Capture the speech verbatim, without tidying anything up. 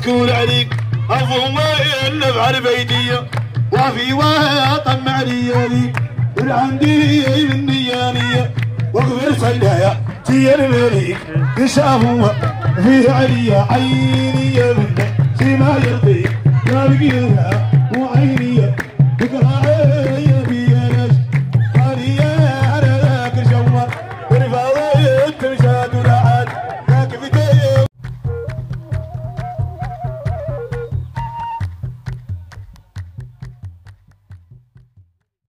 مسكون عليك أفهم النفع البيتية وفي واطن معريالي عندي من نيانية واغفر صلايا تي المليك يشافوا في عليا عيني يا بنت سيما يرضيك يا بقيها